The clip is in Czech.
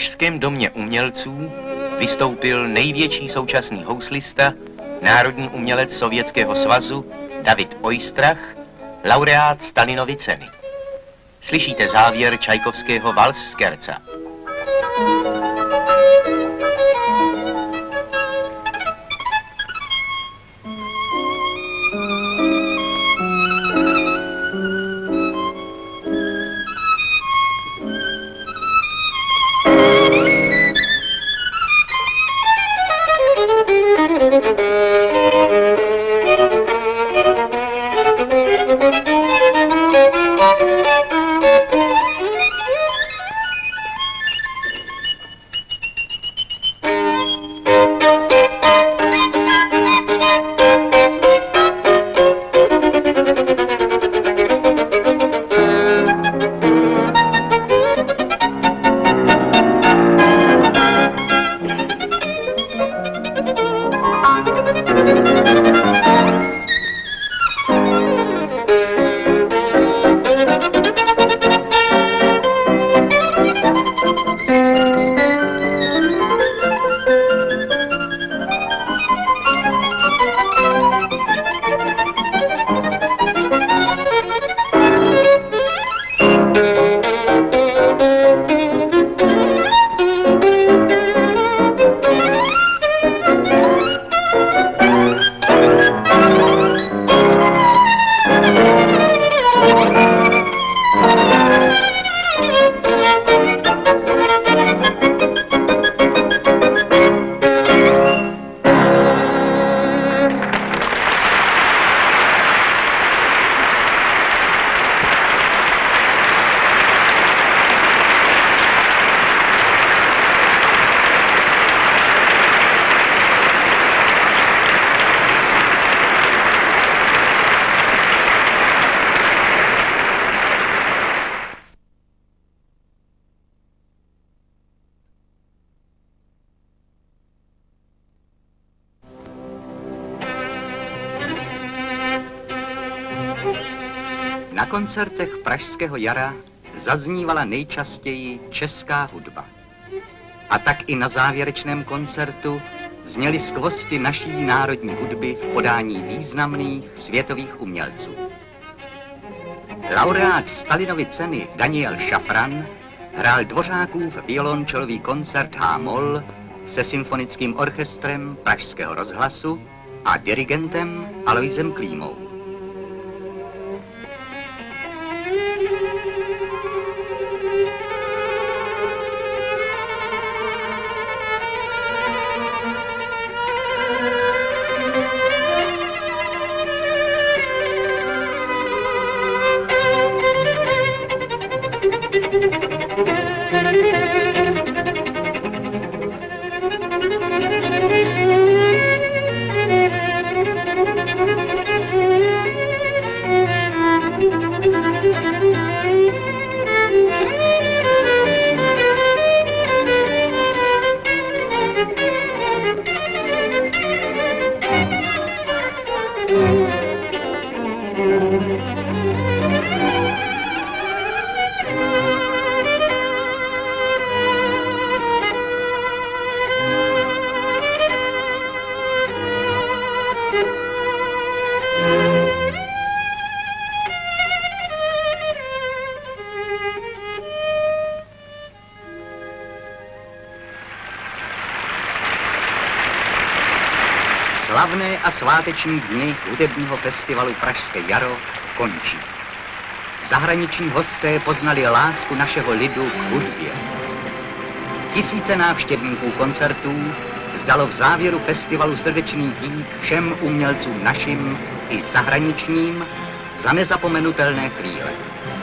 Pražském domě umělců vystoupil největší současný houslista, národní umělec Sovětského svazu David Oistrach, laureát Stalinovy ceny. Slyšíte závěr Čajkovského Vals z Kerca. Na koncertech Pražského jara zaznívala nejčastěji česká hudba. A tak i na závěrečném koncertu zněly skvosty naší národní hudby v podání významných světových umělců. Laureát Stalinovy ceny Daniel Šafran hrál Dvořákův violončelový koncert H-moll se symfonickým orchestrem Pražského rozhlasu a dirigentem Aloisem Klímou. Slavné a sváteční dny hudebního festivalu Pražské jaro končí. Zahraniční hosté poznali lásku našeho lidu k hudbě. Tisíce návštěvníků koncertů vzdalo v závěru festivalu srdečný dík všem umělcům našim i zahraničním za nezapomenutelné chvíle.